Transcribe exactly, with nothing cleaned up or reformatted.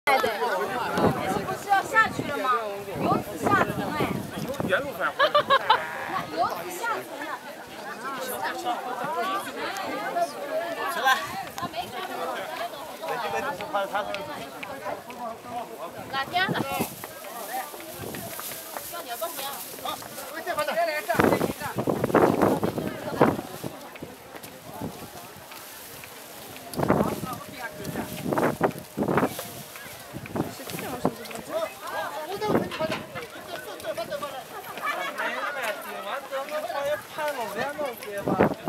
对对，不是要下去了吗？游子下层哎。 原路返回。 那游子下层了。 出来。 哪天的？要鸟多少钱？好，再来再来一个，再来一个。 我也判了，两个月吧。